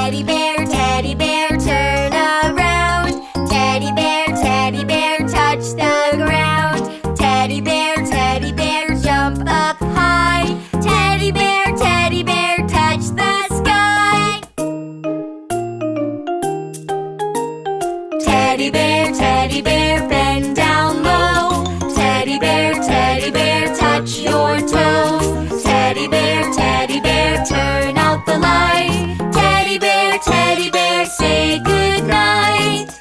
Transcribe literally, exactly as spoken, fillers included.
Teddy bear, teddy bear, turn around. Teddy bear, teddy bear, touch the ground. Teddy bear, teddy bear, jump up high. Teddy bear, teddy bear, touch the sky. Teddy bear, teddy bear,